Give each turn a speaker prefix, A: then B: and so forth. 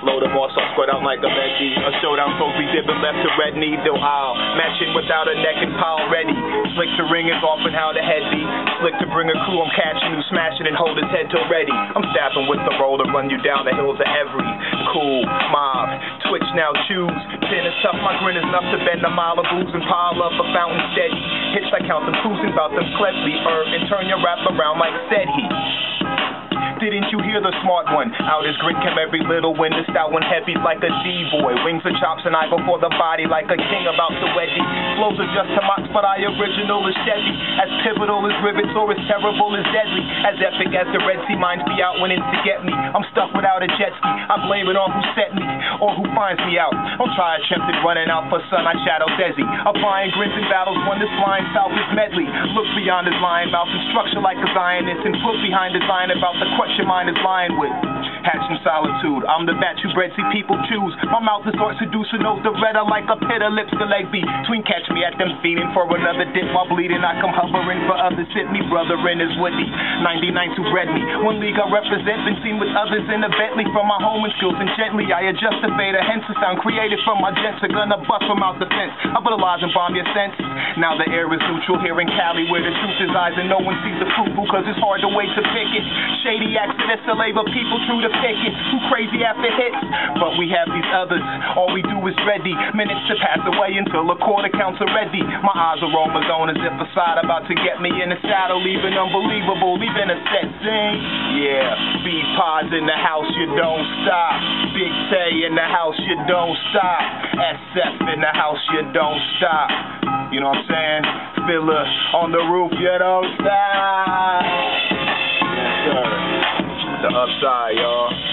A: Load them all, so spread out like a veggie. A showdown trophy dipping left to red needle aisle. Matching without a neck and pile ready. Slick to ring is off and how the head be. Slick to bring a crew, I'm catching you, smashing and hold his head till ready. I'm stabbing with the roll to run you down the hills of every cool mob. Twitch now choose. Pin is tough, my grin is enough to bend a mile of booze and pile up a fountain steady. Hits I count them cruising about them cleverly, and turn your rap around like said he. Didn't you hear the smart one? Out his grin came every little wind, the stout one heavy like a D-boy. Wings and chops and I go for the body like a king about to weddy. Flows are just to mocks, but I original as Chevy. As pivotal as rivets or as terrible as deadly. As epic as the Red Sea minds be out when it's to get me. I'm stuck without a jet ski, I blame it on who set me or who finds me out. Don't try attempted running out for sun, I shadow Desi. Applying grins and battles, one that's flying south is medley. Look beyond his lion mouth and structure like a Zionist, and put behind his line about the crush your mind is lying with. Hatch in solitude, I'm the bat you bred, see people choose. My mouth is art seducer, nose the redder like a pit of lips to leg between. Catch me at them feeding for another dip while bleeding. I come hovering for others, hit me brother in his woody. 99 who bred me, one league I represent, been seen with others in a Bentley. From my home and skills and gently I adjust the fader, hence the sound created from my jets are gonna bust from out the fence. I put a lies and bomb your senses. Now the air is neutral here in Cali where the truth is eyes and no one sees the fruitful cause it's hard to wait to pick it. Shady accidents to labor people true to pick it. Too crazy after hits, but we have these others. All we do is ready. Minutes to pass away until a quarter counts are ready. My eyes are on my zone as if a side about to get me in the saddle, leaving unbelievable, leaving a set scene. Yeah, beat pods in the house, you don't stop. Big Tay in the house, you don't stop. SF in the house, you don't stop. You know what I'm saying? Filler on the roof, you don't stop. Yes, sir. The upside, y'all.